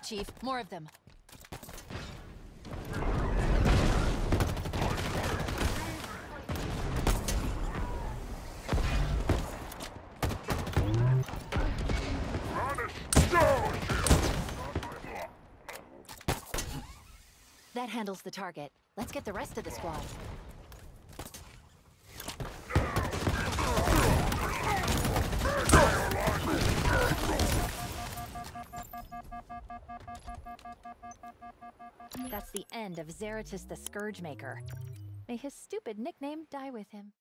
Chief. More of them. That handles the target. Let's get the rest of the squad. That's the end of Zeratus the Scourge Maker. May his stupid nickname die with him.